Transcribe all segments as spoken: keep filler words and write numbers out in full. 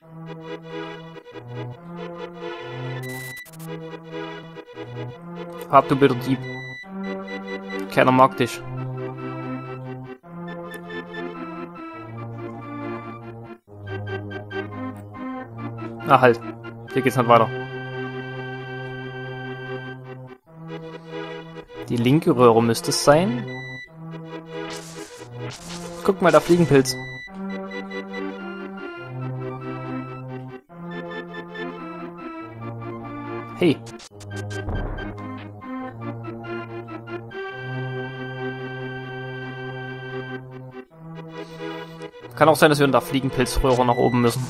Hab du bitte Dieb. Keiner mag dich. Ah, halt. Hier geht's nicht weiter. Die linke Röhre müsste es sein. Guck mal, da Fliegenpilz. Hey. Kann auch sein, dass wir in der Fliegenpilzröhre nach oben müssen.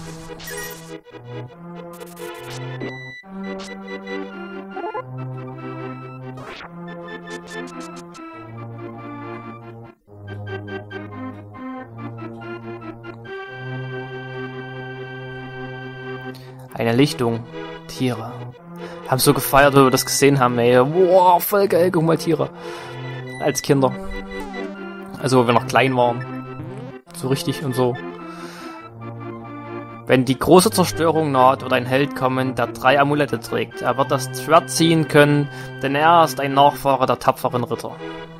Eine Lichtung. Tiere. Haben so gefeiert, weil wir das gesehen haben, ey. Wow, voll geil, guck mal, Tiere. Als Kinder. Also, wo wir noch klein waren. So richtig und so. Wenn die große Zerstörung naht, wird ein Held kommen, der drei Amulette trägt. Er wird das Schwert ziehen können, denn er ist ein Nachfahre der tapferen Ritter.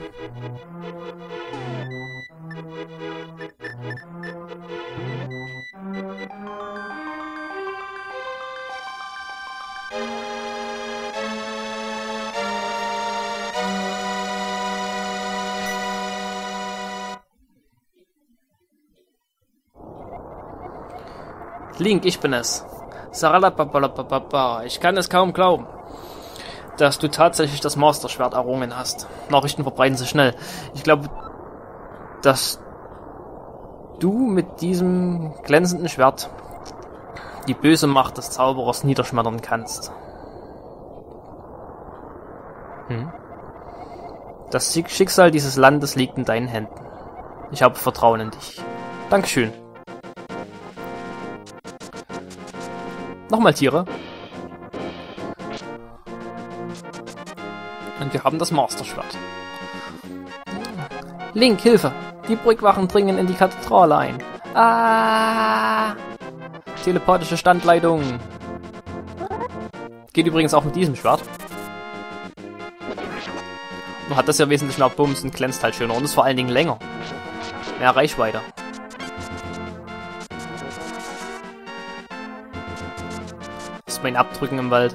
Link, ich bin es. Saralapapalapapapa. Ich kann es kaum glauben, dass du tatsächlich das Master-Schwert errungen hast. Nachrichten verbreiten sich schnell. Ich glaube, dass du mit diesem glänzenden Schwert die böse Macht des Zauberers niederschmettern kannst. Hm? Das Schicksal dieses Landes liegt in deinen Händen. Ich habe Vertrauen in dich. Dankeschön. Nochmal Tiere. Und wir haben das Master-Schwert. Link, Hilfe! Die Brückwachen dringen in die Kathedrale ein. Ah! Telepathische Standleitung. Geht übrigens auch mit diesem Schwert. Nur hat das ja wesentlich mehr Bums und glänzt halt schöner. Und ist vor allen Dingen länger. Mehr Reichweite. Mein Abdrücken im Wald.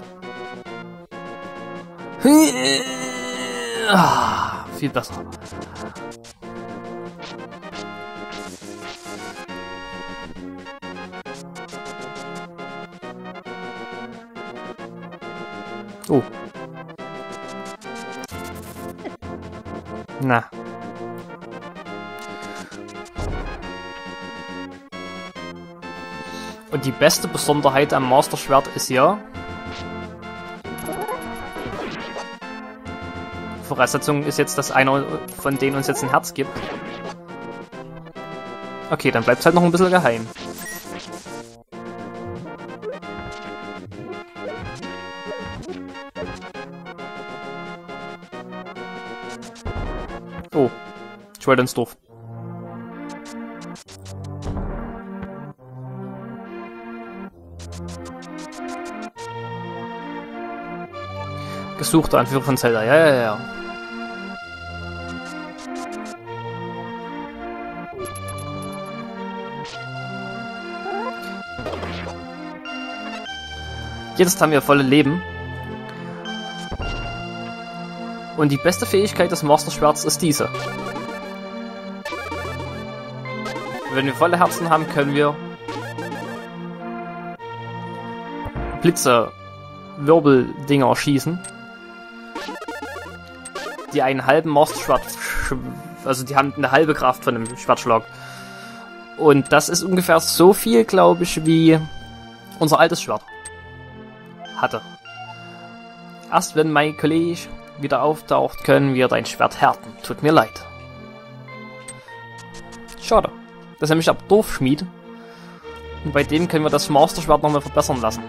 Ah, viel besser. Oh. Na. Und die beste Besonderheit am Master-Schwert ist ja... Voraussetzung ist jetzt, dass einer von denen uns jetzt ein Herz gibt. Okay, dann bleibt es halt noch ein bisschen geheim. Oh, ich wollte ins Dorf. Gesuchter Anführer von Zelda, ja, ja, ja. Jetzt haben wir volle Leben. Und die beste Fähigkeit des Master-Schwerts ist diese. Wenn wir volle Herzen haben, können wir Blitze, Wirbeldinger schießen, die einen halben Master-Schwert, also die haben eine halbe Kraft von einem Schwertschlag. Und das ist ungefähr so viel, glaube ich, wie unser altes Schwert hatte. Erst wenn mein Kollege wieder auftaucht, können wir dein Schwert härten. Tut mir leid. Schade. Das ist nämlich ab Dorfschmied. Und bei dem können wir das Master-Schwert nochmal verbessern lassen.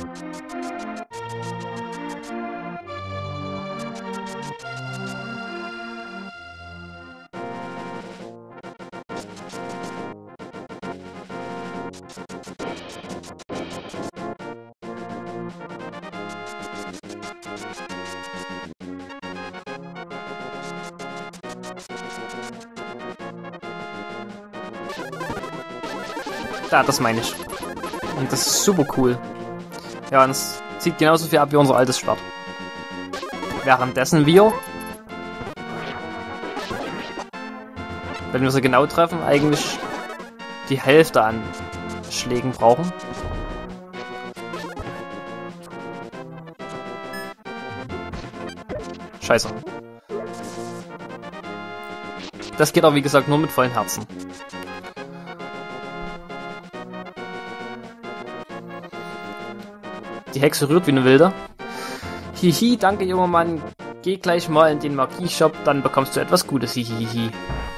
Da, das meine ich. Und das ist super cool. Ja, und es zieht genauso viel ab wie unser altes Schwert. Währenddessen wir, wenn wir sie genau treffen, eigentlich die Hälfte an Schlägen brauchen. Scheiße. Das geht auch, wie gesagt, nur mit vollen Herzen. Die Hexe rührt wie eine Wilde. Hihi, danke junger Mann. Geh gleich mal in den Magie-Shop, dann bekommst du etwas Gutes. Hihihi.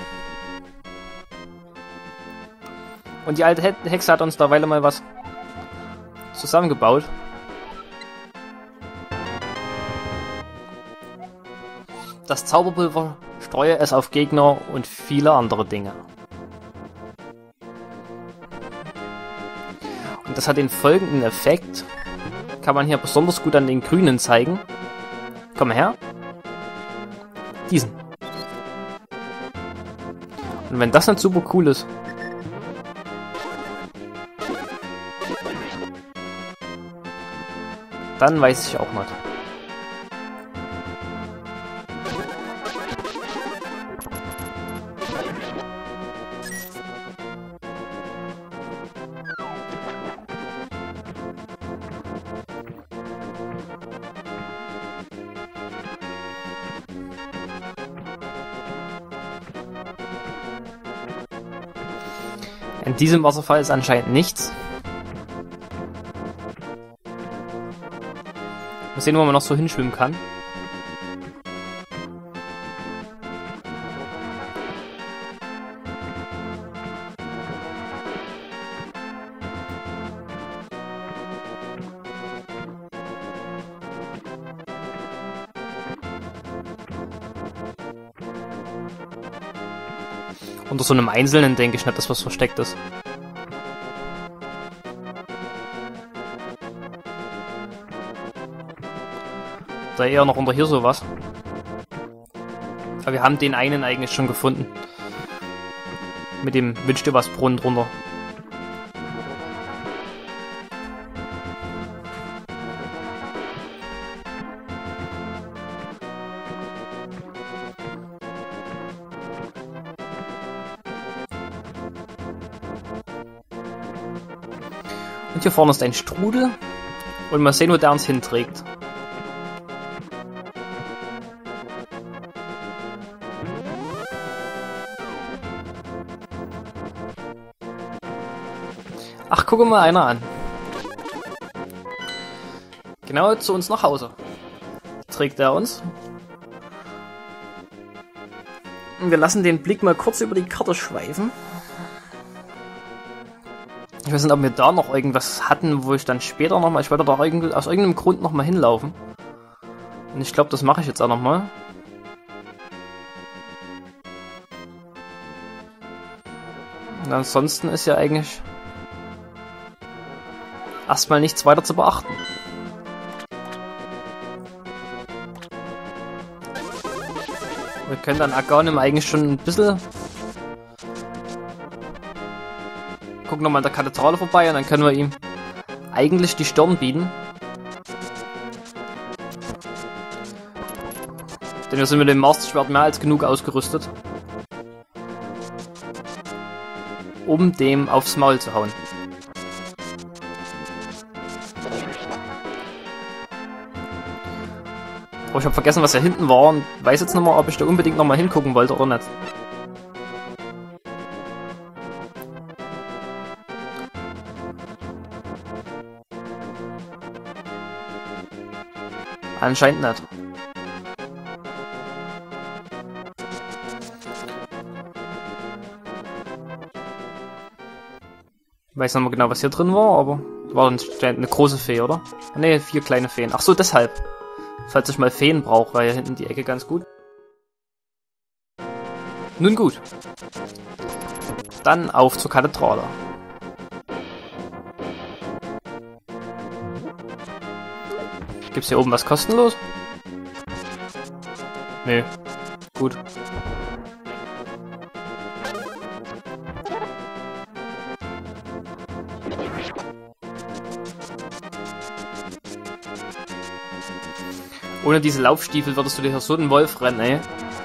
Und die alte Hexe hat uns derweil mal was zusammengebaut. Das Zauberpulver streue es auf Gegner und viele andere Dinge. Und das hat den folgenden Effekt. Kann man hier besonders gut an den Grünen zeigen. Komm mal her. Diesen. Und wenn das nicht super cool ist. Dann weiß ich auch nicht. In diesem Wasserfall ist anscheinend nichts. Mal sehen, wo man noch so hinschwimmen kann. Unter so einem Einzelnen denke ich nicht, dass was versteckt ist. Da eher noch unter hier sowas. Aber wir haben den einen eigentlich schon gefunden. Mit dem Wünsch dir was Brunnen drunter. Und hier vorne ist ein Strudel. Und mal sehen, wo der uns hinträgt. Ach, guck mal einer an. Genau zu uns nach Hause. Trägt er uns. Und wir lassen den Blick mal kurz über die Karte schweifen. Ich weiß nicht, ob wir da noch irgendwas hatten, wo ich dann später nochmal... Ich wollte da irgend, aus irgendeinem Grund nochmal hinlaufen. Und ich glaube, das mache ich jetzt auch nochmal. Und ansonsten ist ja eigentlich erstmal nichts weiter zu beachten. Wir können dann Aganim eigentlich schon ein bisschen... Gucken nochmal an der Kathedrale vorbei und dann können wir ihm eigentlich die Stirn bieten. Denn wir sind mit dem Masterschwert mehr als genug ausgerüstet, um dem aufs Maul zu hauen. Aber ich habe vergessen, was da hinten war und weiß jetzt nicht mehr, ob ich da unbedingt nochmal hingucken wollte oder nicht. Anscheinend nicht. Ich weiß nicht mehr genau, was hier drin war, aber War eine große Fee, oder? Ne, vier kleine Feen. Ach so, deshalb. Falls ich mal Feen brauche, war ja hinten die Ecke ganz gut. Nun gut. Dann auf zur Kathedrale. Gibt's hier oben was kostenlos? Nö. Gut. Ohne diese Laufstiefel würdest du dir hier so einen Wolf rennen, ey.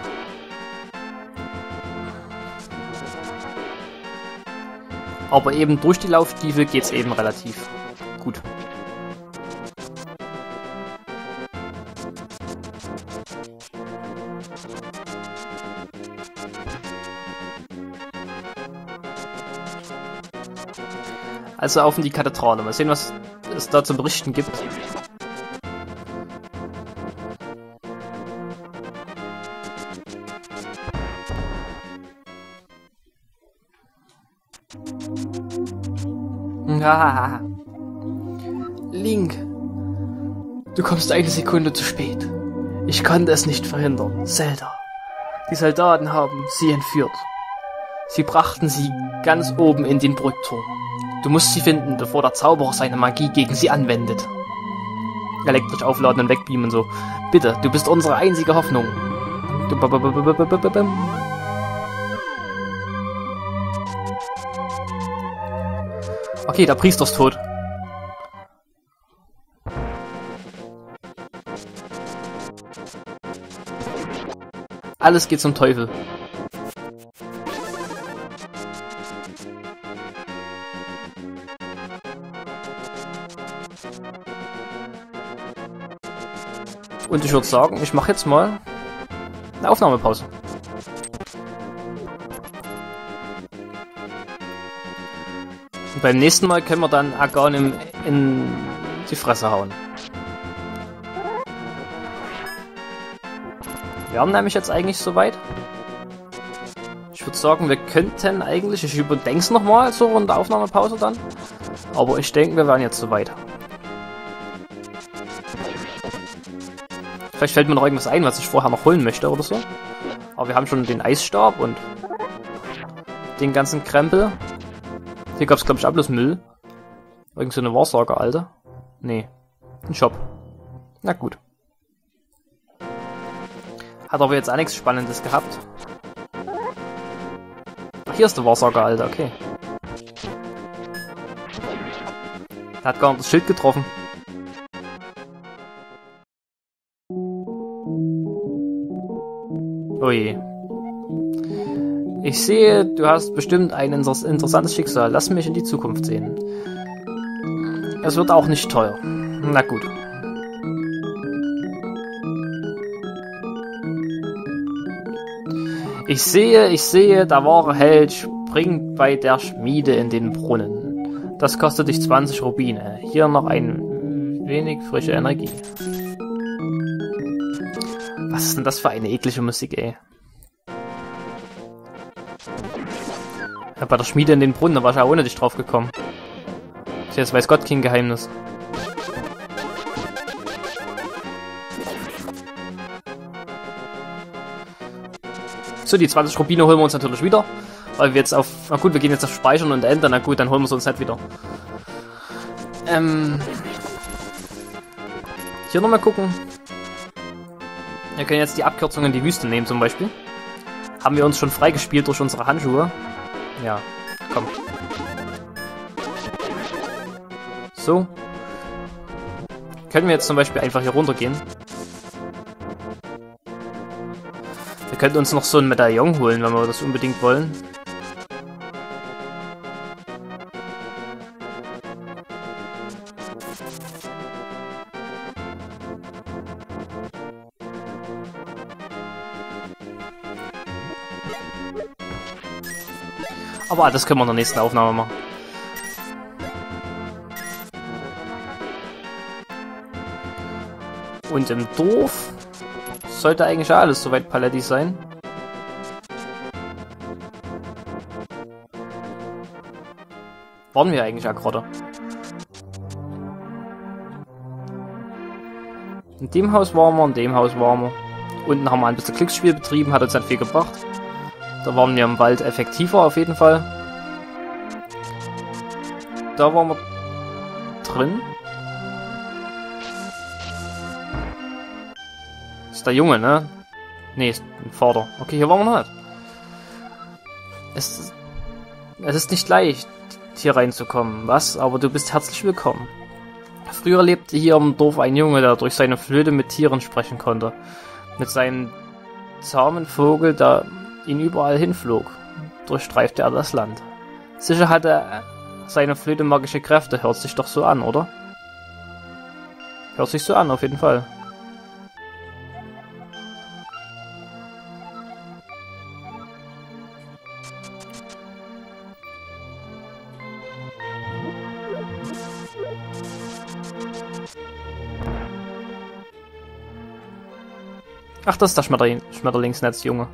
Aber eben durch die Laufstiefel geht's eben relativ gut. Also auf in die Kathedrale. Mal sehen, was es da zu berichten gibt. Ah. Link, du kommst eine Sekunde zu spät. Ich konnte es nicht verhindern. Zelda. Die Soldaten haben sie entführt. Sie brachten sie ganz oben in den Brückturm. Du musst sie finden, bevor der Zauberer seine Magie gegen sie anwendet. Elektrisch aufladen und wegbeamen so. Bitte, du bist unsere einzige Hoffnung. Du okay, der Priester ist tot. Alles geht zum Teufel. Und ich würde sagen, ich mache jetzt mal eine Aufnahmepause. Und beim nächsten Mal können wir dann Aghanim in die Fresse hauen. Wir haben nämlich jetzt eigentlich soweit. Ich würde sagen, wir könnten eigentlich, ich überdenke es nochmal so in der Aufnahmepause dann. Aber ich denke, wir waren jetzt soweit. Vielleicht fällt mir noch irgendwas ein, was ich vorher noch holen möchte oder so. Aber wir haben schon den Eisstab und den ganzen Krempel. Hier gab es, glaube ich, auch bloß Müll. Irgend so eine Wahrsager, Alter. Nee. Ein Shop. Na gut. Hat aber jetzt auch nichts Spannendes gehabt. Ach, hier ist der Wahrsager, Alter, okay. Der hat gar nicht das Schild getroffen. Oh je. Ich sehe, du hast bestimmt ein inter interessantes Schicksal. Lass mich in die Zukunft sehen. Es wird auch nicht teuer. Na gut. Ich sehe, ich sehe, der wahre Held springt bei der Schmiede in den Brunnen. Das kostet dich zwanzig Rubine. Hier noch ein wenig frische Energie. Was ist denn das für eine eklige Musik, ey? Ja, bei der Schmiede in den Brunnen, da war ich ja ohne dich drauf gekommen. Das ist weiß Gott kein Geheimnis. So, die zwanzig Rubine holen wir uns natürlich wieder. Weil wir jetzt auf... Na gut, wir gehen jetzt auf Speichern und Enter. Na gut, dann holen wir sie uns nicht wieder. Ähm... Hier nochmal gucken. Wir können jetzt die Abkürzung in die Wüste nehmen zum Beispiel. Haben wir uns schon freigespielt durch unsere Handschuhe? Ja, komm. So. Können wir jetzt zum Beispiel einfach hier runtergehen. Wir könnten uns noch so ein Medaillon holen, wenn wir das unbedingt wollen. Aber das können wir in der nächsten Aufnahme machen. Und im Dorf sollte eigentlich alles soweit paletti sein. Waren wir eigentlich auch gerade? In dem Haus waren wir, in dem Haus waren wir. Unten haben wir ein bisschen Glücksspiel betrieben, hat uns dann viel gebracht. Da waren wir im Wald effektiver auf jeden Fall. Da waren wir drin. Ist der Junge, ne? Ne, ist ein Vater. Okay, hier waren wir noch nicht. Es, es ist nicht leicht, hier reinzukommen, was? Aber du bist herzlich willkommen. Früher lebte hier im Dorf ein Junge, der durch seine Flöte mit Tieren sprechen konnte. Mit seinem zahmen Vogel, der ihn überall hinflog, durchstreifte er das Land. Sicher hatte seine Flöte magische Kräfte, hört sich doch so an, oder? Hört sich so an, auf jeden Fall. Ach, das ist der Schmetterling Schmetterlingsnetz, Junge.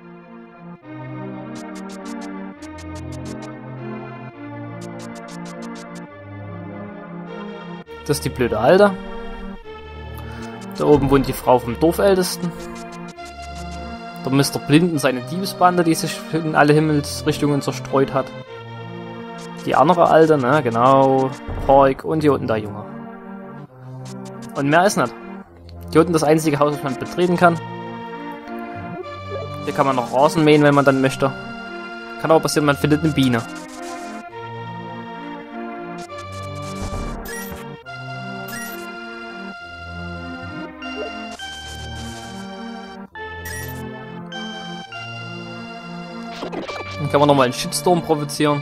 Das ist die blöde Alte. Da oben wohnt die Frau vom Dorfältesten. Der Mister Blinden, seine Diebesbande, die sich in alle Himmelsrichtungen zerstreut hat. Die andere Alte, ne, genau. Park und hier unten der Junge. Und mehr ist nicht. Hier unten das einzige Haus, das man betreten kann. Hier kann man noch Rasen mähen, wenn man dann möchte. Kann aber passieren, man findet eine Biene. Dann kann man nochmal einen Shitstorm provozieren.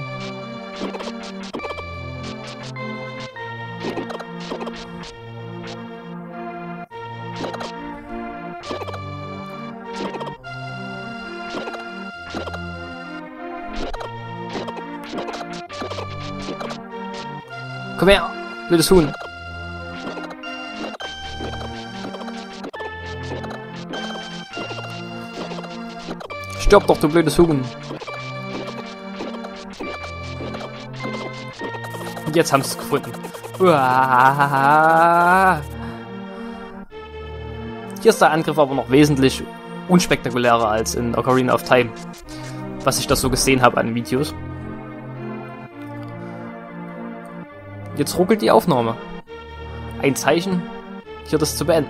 Komm her, blödes Huhn. Stirb doch, du blödes Huhn. Und jetzt haben sie es gefunden. Uah. Hier ist der Angriff aber noch wesentlich unspektakulärer als in Ocarina of Time, was ich da so gesehen habe an Videos. Jetzt ruckelt die Aufnahme. Ein Zeichen, hier das zu beenden.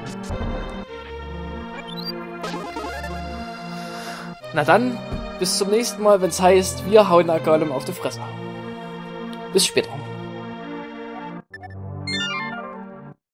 Na dann, bis zum nächsten Mal, wenn es heißt, wir hauen Golem auf die Fresse. Bis später.